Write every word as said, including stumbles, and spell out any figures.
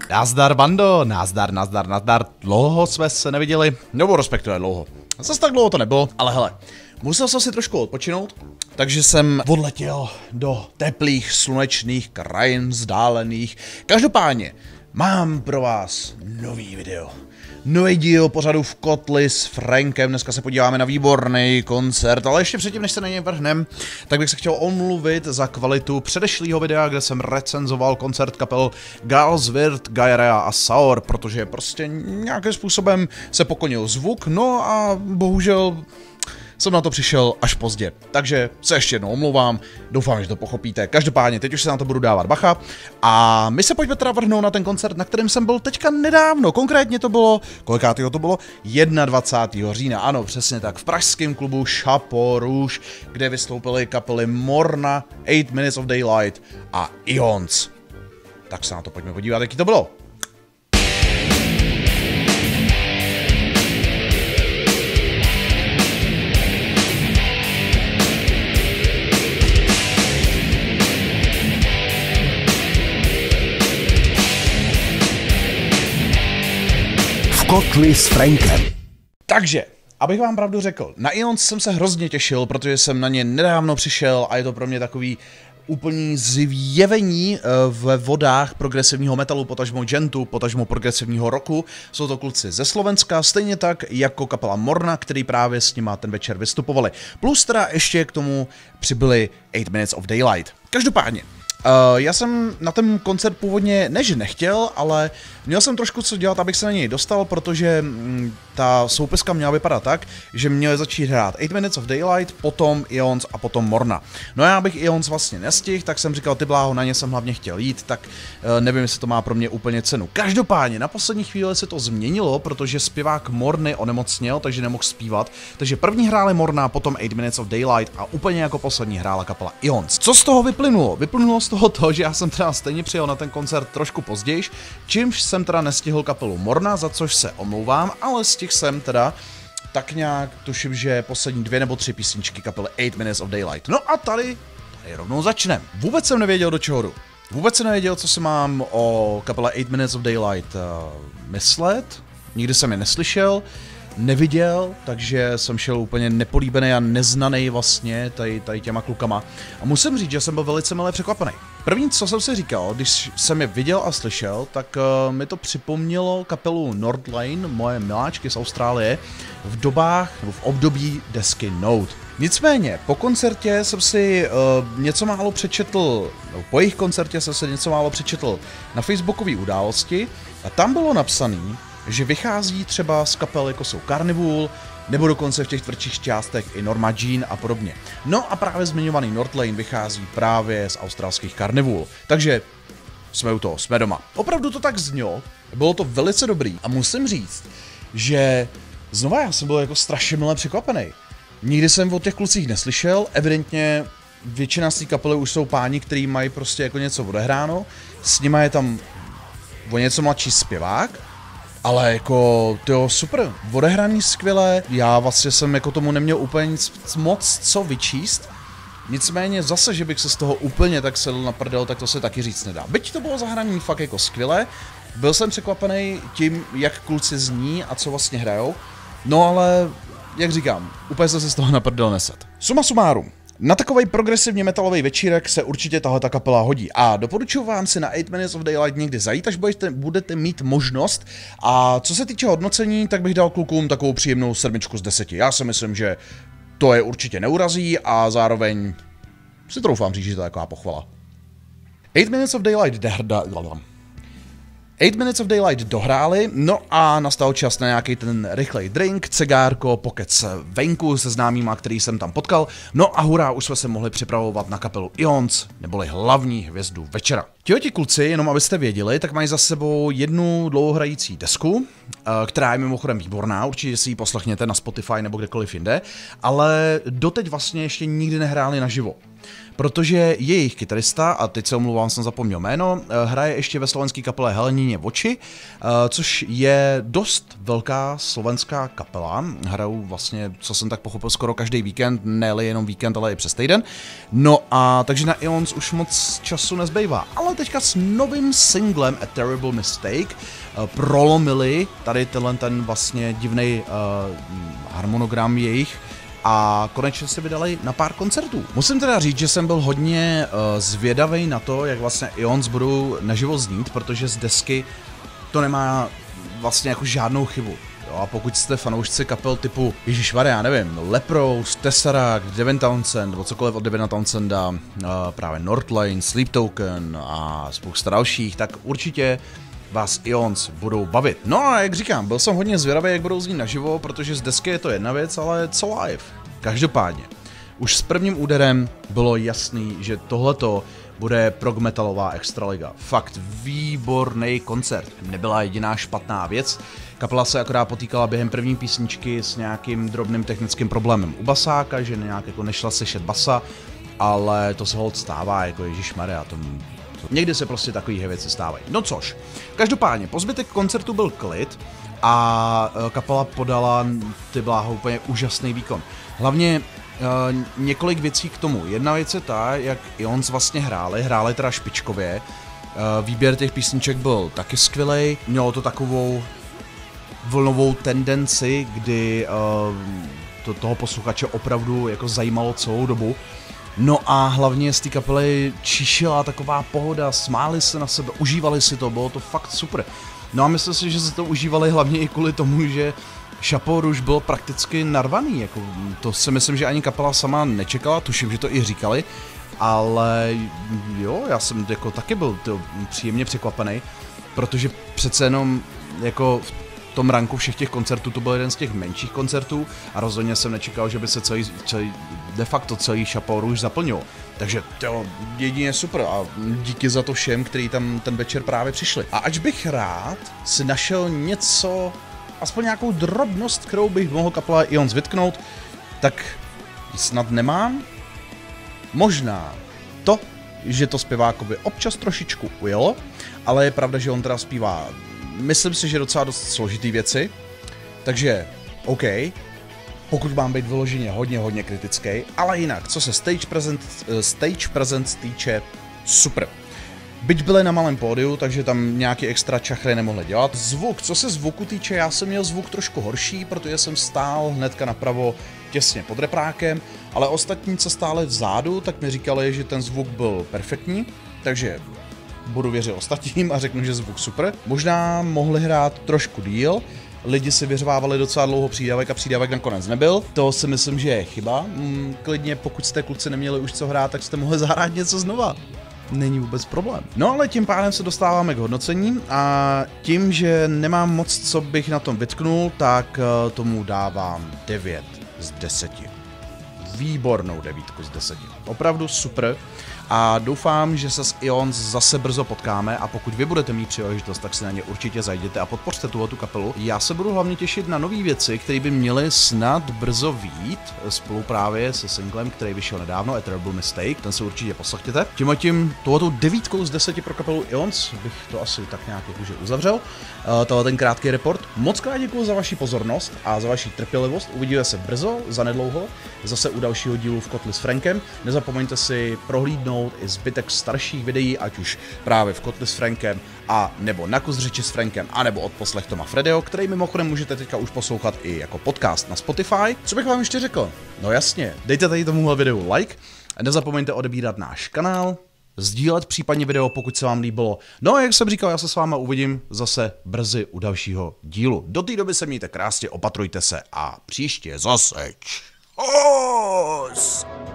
Nazdar bando, nazdar, nazdar, nazdar, dlouho jsme se neviděli, nebo respektive dlouho. Zase tak dlouho to nebylo, ale hele, musel jsem si trošku odpočinout, takže jsem odletěl do teplých slunečných krajin vzdálených. Každopádně mám pro vás nový video. Nový díl pořadu V kotli s Frankem. Dneska se podíváme na výborný koncert, ale ještě předtím, než se na něj vrhnem, tak bych se chtěl omluvit za kvalitu předešlého videa, kde jsem recenzoval koncert kapel Galsworth, Gajrea a Saur, protože prostě nějakým způsobem se pokonil zvuk, no a bohužel jsem na to přišel až pozdě, takže se ještě jednou omlouvám, doufám, že to pochopíte. Každopádně, teď už se na to budu dávat bacha a my se pojďme teda vrhnout na ten koncert, na kterém jsem byl teďka nedávno, konkrétně to bylo, kolikátýho to bylo? dvacátého prvního října, ano, přesně tak, v pražském klubu Chapeau Rouge, kde vystoupily kapely Morna, eight minutes of Daylight a Ions. Tak se na to pojďme podívat, jaký to bylo. Kotli s Frankem. Takže, abych vám pravdu řekl, na Ions jsem se hrozně těšil, protože jsem na ně nedávno přišel a je to pro mě takový úplný zjevení ve vodách progresivního metalu, potažmo gentu, potažmo progresivního rocku. Jsou to kluci ze Slovenska, stejně tak jako kapela Morna, který právě s nima ten večer vystupovali. Plus teda ještě k tomu přibyli eight minutes of Daylight. Každopádně, Uh, já jsem na ten koncert původně než nechtěl, ale měl jsem trošku co dělat, abych se na něj dostal, protože mm, ta soupeska měla vypadat tak, že měli začít hrát eight minutes of Daylight, potom Ions a potom Morna. No já bych Ions vlastně nestihl, tak jsem říkal, ty bláho, na ně jsem hlavně chtěl jít, tak uh, nevím, jestli to má pro mě úplně cenu. Každopádně na poslední chvíli se to změnilo, protože zpěvák Morny onemocněl, takže nemohl zpívat, takže první hráli Morna, potom eight minutes of Daylight a úplně jako poslední hrála kapela Ions. Co z toho vyplynulo? Vyplynulo z toho to, že já jsem teda stejně přijel na ten koncert trošku později, čímž jsem teda nestihl kapelu Morna, za což se omlouvám, ale stihl jsem teda tak nějak, tuším, že poslední dvě nebo tři písničky kapely eight minutes of Daylight. No a tady, tady rovnou začneme. Vůbec jsem nevěděl, do čeho jdu. Vůbec jsem nevěděl, co si mám o kapele eight minutes of Daylight uh, myslet. Nikdy jsem je neslyšel, neviděl, takže jsem šel úplně nepolíbený a neznaný vlastně tady, tady těma klukama. A musím říct, že jsem byl velice milé překvapený. První, co jsem si říkal, když jsem je viděl a slyšel, tak uh, mi to připomnělo kapelu Nordlane, moje miláčky z Austrálie, v dobách, nebo v období desky Note. Nicméně, po koncertě jsem si uh, něco málo přečetl, no, po jejich koncertě jsem si něco málo přečetl na facebookové události a tam bylo napsané, že vychází třeba z kapel jako jsou Carnival, nebo dokonce v těch tvrdších částech i Norma Jean a podobně. No a právě zmiňovaný Nordlane vychází právě z australských Carnival. Takže jsme u toho, jsme doma. Opravdu to tak znělo, bylo to velice dobrý a musím říct, že znova já jsem byl jako strašně milé překvapený. Nikdy jsem o těch klucích neslyšel, evidentně většina z té kapely už jsou páni, kteří mají prostě jako něco odehráno, s nima je tam o něco mladší zpěvák, ale jako, tyjo, super, odehraný skvěle, já vlastně jsem jako tomu neměl úplně nic moc co vyčíst, nicméně zase, že bych se z toho úplně tak sedl na prdel, tak to se taky říct nedá. Byť to bylo zahraný fakt jako skvěle, byl jsem překvapený tím, jak kluci zní a co vlastně hrajou, no ale, jak říkám, úplně jsem se z toho na prdel neset. Suma sumárum. Na takovej progresivně metalový večírek se určitě tahleta kapela hodí a doporučuji vám si na eight minutes of Daylight někdy zajít, až budete, budete mít možnost. A co se týče hodnocení, tak bych dal klukům takovou příjemnou sedmičku z deseti. Já si myslím, že to je určitě neurazí a zároveň si troufám říct, že to je taková pochvala. eight minutes of Daylight eight minutes of Daylight dohráli, no a nastal čas na nějaký ten rychlej drink, cigárko, pokec venku se známýma, který jsem tam potkal, no a hurá, už jsme se mohli připravovat na kapelu Ions, neboli hlavní hvězdu večera. Tihleti kluci, jenom abyste věděli, tak mají za sebou jednu dlouhohrající desku, která je mimochodem výborná, určitě si ji poslechněte na Spotify nebo kdekoliv jinde, ale doteď vlastně ještě nikdy nehráli naživo. Protože jejich kytarista, a teď se omlouvám, jsem zapomněl jméno, hraje ještě ve slovenské kapele Heleníně Voči, což je dost velká slovenská kapela. Hrajou vlastně, co jsem tak pochopil, skoro každý víkend, ne jenom víkend, ale i přes týden. No a takže na Ions už moc času nezbývá. Ale teďka s novým singlem A Terrible Mistake prolomili tady tenhle ten vlastně divnej uh, harmonogram jejich, a konečně se vydali na pár koncertů. Musím teda říct, že jsem byl hodně uh, zvědavý na to, jak vlastně Ions budou naživo znít, protože z desky to nemá vlastně jako žádnou chybu. Jo, a pokud jste fanoušci kapel typu ježišmarja, já nevím, Leprous, Tesseract, Devin Townsend, nebo cokoliv od Devina Townsenda, uh, právě Northlane, Sleep Token a spousta dalších, tak určitě vás Ions budou bavit. No a jak říkám, byl jsem hodně zvědavý, jak budou znít naživo, protože z desky je to jedna věc, ale co live? Každopádně, už s prvním úderem bylo jasný, že tohleto bude prog metalová extraliga. Fakt výborný koncert. Nebyla jediná špatná věc. Kapela se akorát potýkala během první písničky s nějakým drobným technickým problémem u basáka, že nějak jako nešla sešet basa, ale to se holt stává, jako ježišmarja, to někdy se prostě takovýhle věci stávají. No což, každopádně, po zbytek koncertu byl klid a kapela podala, ty bláho, úplně úžasný výkon. Hlavně uh, několik věcí k tomu. Jedna věc je ta, jak Ions vlastně hráli, hráli teda špičkově. Uh, výběr těch písniček byl taky skvělej, mělo to takovou vlnovou tendenci, kdy uh, to, toho posluchače opravdu jako zajímalo celou dobu. No a hlavně z té kapely čišila taková pohoda, smáli se na sebe, užívali si to, bylo to fakt super. No a myslím si, že se to užívali hlavně i kvůli tomu, že Chapeau Rouge bylo prakticky narvaný, jako to si myslím, že ani kapela sama nečekala, tuším, že to i říkali, ale jo, já jsem jako taky byl to, příjemně překvapený, protože přece jenom jako v tom ranku všech těch koncertů to byl jeden z těch menších koncertů a rozhodně jsem nečekal, že by se celý, celý de facto celý Chapeau Rouge zaplnil. Takže to jedině super a díky za to všem, kteří tam ten večer právě přišli. A ač bych rád si našel něco, aspoň nějakou drobnost, kterou bych mohl kapela Ions vytknout, tak snad nemám. Možná to, že to zpěvákovi občas trošičku ujelo, ale je pravda, že on teda zpívá, myslím si, že docela dost složitý věci, takže OK, pokud mám být vyloženě hodně, hodně kritický, ale jinak, co se stage present, stage present týče, super. Byť byli na malém pódiu, takže tam nějaký extra čachry nemohli dělat. Zvuk, co se zvuku týče, já jsem měl zvuk trošku horší, protože jsem stál hnedka napravo těsně pod reprákem, ale ostatní, co stáli vzadu, tak mi říkali, že ten zvuk byl perfektní, takže budu věřit ostatním a řeknu, že zvuk super. Možná mohli hrát trošku díl, lidi si vyřvávali docela dlouho přídavek a přídavek nakonec nebyl. To si myslím, že je chyba. Mm, klidně, pokud jste kluci neměli už co hrát, tak jste mohli zahrát něco znova. Není vůbec problém. No ale tím pádem se dostáváme k hodnocení a tím, že nemám moc, co bych na tom vytknul, tak tomu dávám devět z deseti. Výbornou devítku z deseti. Opravdu super. A doufám, že se s Ions zase brzo potkáme a pokud vy budete mít příležitost, tak si na ně určitě zajděte a podpořte tuhletu kapelu. Já se budu hlavně těšit na nové věci, které by měly snad brzo vyjít, spolu právě se singlem, který vyšel nedávno, A Terrible Mistake, ten si určitě poslechněte. Tím a tím tuhletou devítkou z deseti pro kapelu Ions bych to asi tak nějak jakože uzavřel. Uh, tohle ten krátký report. Moc krát děkuji za vaši pozornost a za vaši trpělivost. Uvidíme se brzo, zanedlouho, zase u dalšího dílu v Kotli s Frankem. Nezapomeňte si prohlídnout i zbytek starších videí, ať už právě v Kotli s Frankem, a nebo Na kus řeči s Frankem, a nebo Odposlech Toma Fredyho, který mimochodem můžete teďka už poslouchat i jako podcast na Spotify. Co bych vám ještě řekl? No jasně, dejte tady tomuhle videu like a nezapomeňte odebírat náš kanál, sdílet případně video, pokud se vám líbilo. No a jak jsem říkal, já se s váma uvidím zase brzy u dalšího dílu. Do té doby se mějte krásně, opatrujte se a příště zase čus.